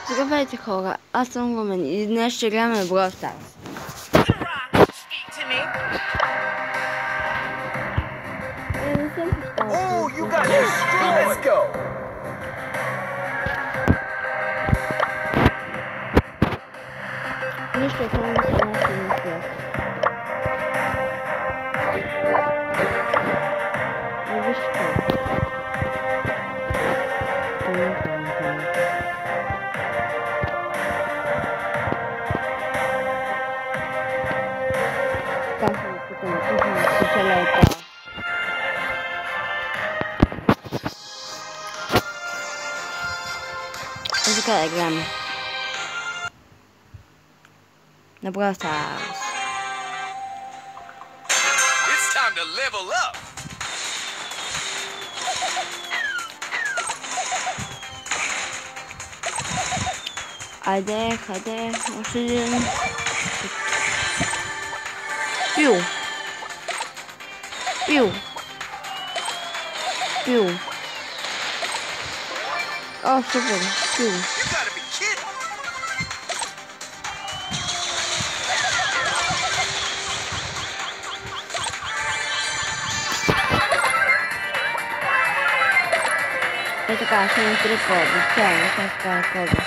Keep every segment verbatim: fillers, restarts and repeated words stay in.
Здравейте хора, аз съм Румен и днес ще играме в Brawl Stars. Е, не съм поставил. Нищо, само не се наси на свят. И вижте. Как се опитам, как не спечеля това. И така да играме. На Brawl Stars. It's time to level up. Хайде, хайде, още един. Пил. Пил. Пил. О, супер, пил. You gotta be kidding. Е така, ще ми три коди, цяло, ще скара коди.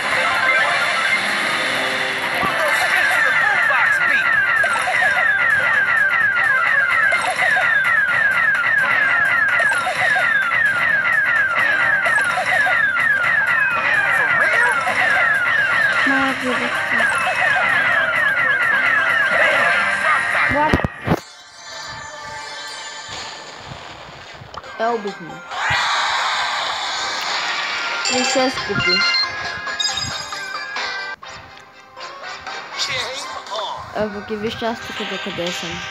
What? Е, убих ме. три шест купи. Ево ги виж аз тук до къде съм.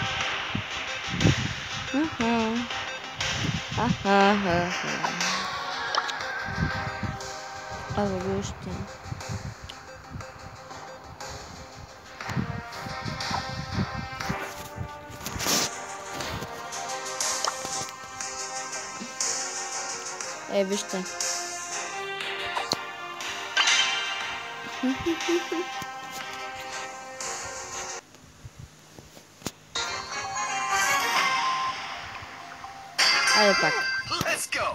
Аха. Аха, аха. Ево вижте. Е, вижте. Айде пак. Let's go.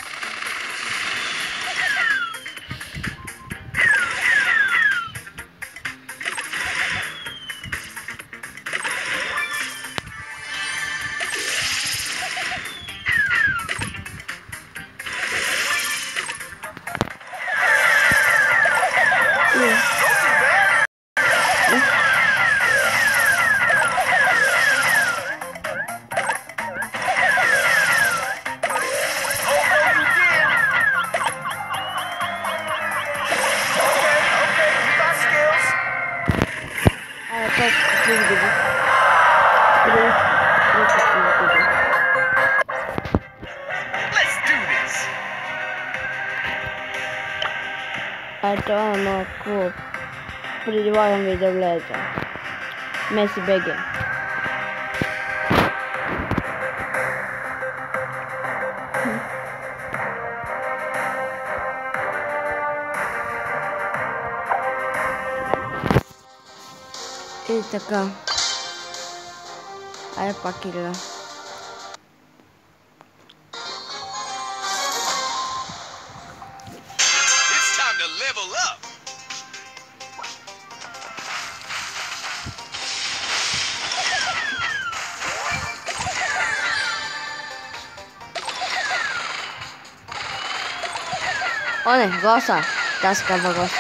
А това малко предлагам ви да влеза. Меси БГ. И така. Айде пак игра. О, не, гласа. Тя се казва гласа.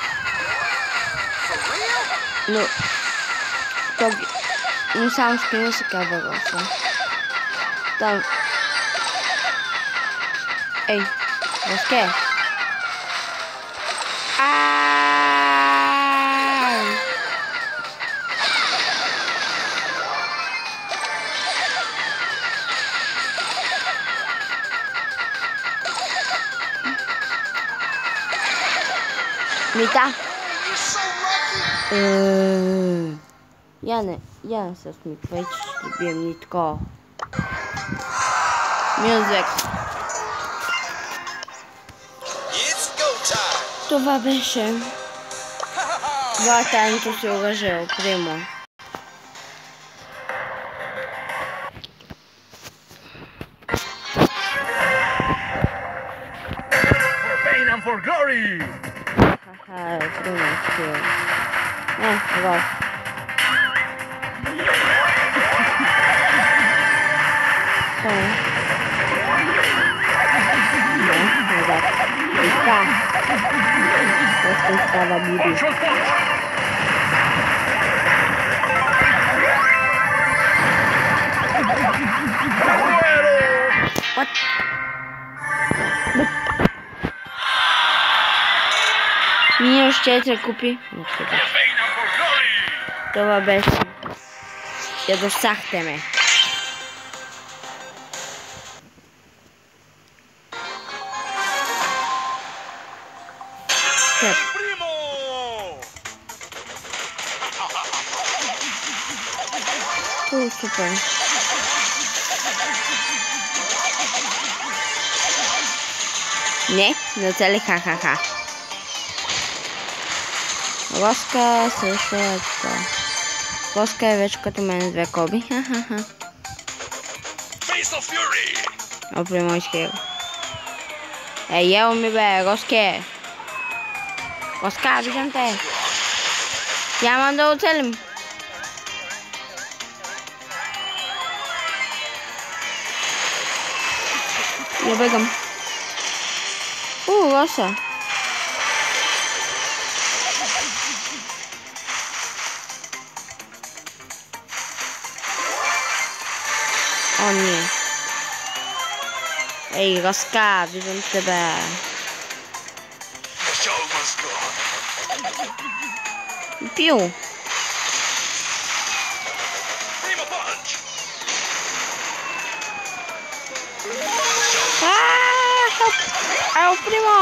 Но... То... Но само скрина се казва гласа. Там... Ей, Васке. Аааа! Мита. Eee, ja ne, ja ne se smikvaj, че ще бием ни такова. Music. It's go time. Това беше. Вратарното си оръжие, прямо. For glory! Haha, prima sì. Eh, va. Come? Eh, esatto. Ci sta. Questo stava Bibi. What? Ние още се купи. Това беше. Ядосахте ме. Тъп. О, супер. Не, не оцелих ха-ха-ха. Лоска също е така. Лоска е вече като мен две коби. Ха-ха-ха. Опри мой скил. Ей, ел ми бе, Лоске. Лоска, виждам те. Няма да оцелим. Я бегам. У, лоса. О, не. Ей, Лоска, виждам тебе. Пил. Ah, help! Al primo!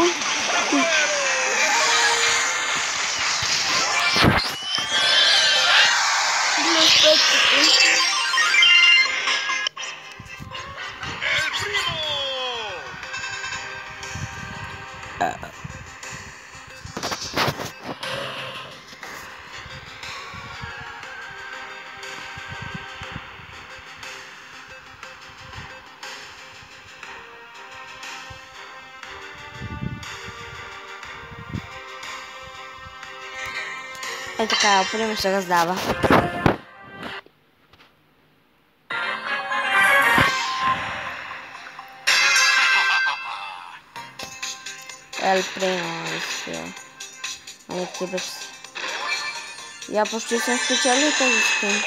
Е така, прямо се раздава. Ел прямо все. Ай, ти беше. Я почти съм спечелил този скин.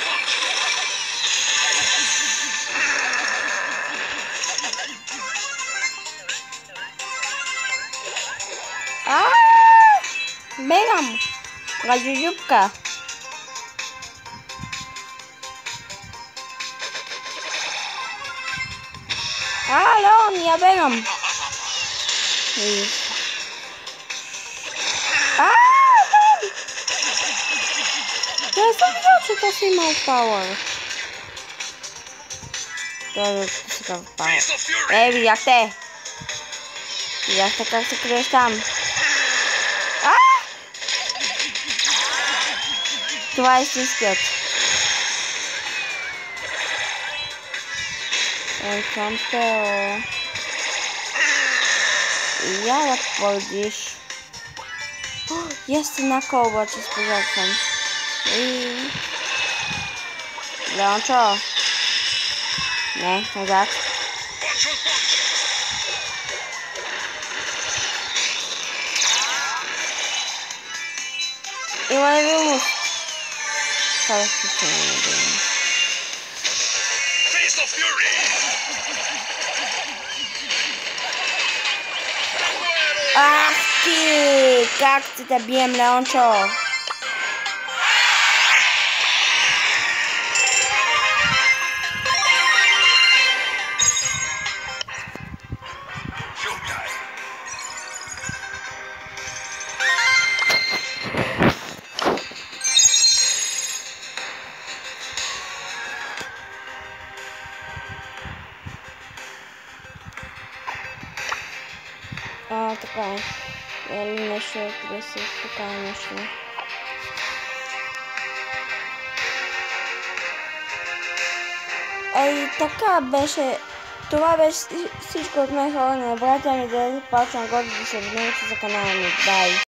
Ааа! Бегам! Гадюжубка. А, Леон, я бегам. А, Леон! Я съм видял, че то си имал пауър. Той е такъв пауър. Е, видяхте. Видяхте как се криеш там. Това е истинският. Е, кампел. Я да подиш. Есть една колба, че спожарвам. И... Леончо. Не, назад. Има невидимост. Това е случайно невидимост. Ах ти! Как ти те бием, Леончо? А, така е. или нещо да се покажа нещо. Ей, така беше. Това беше всичко от мен, хора. Не забравяйте ми да започна горе да се абонирате за канала ми. Бай!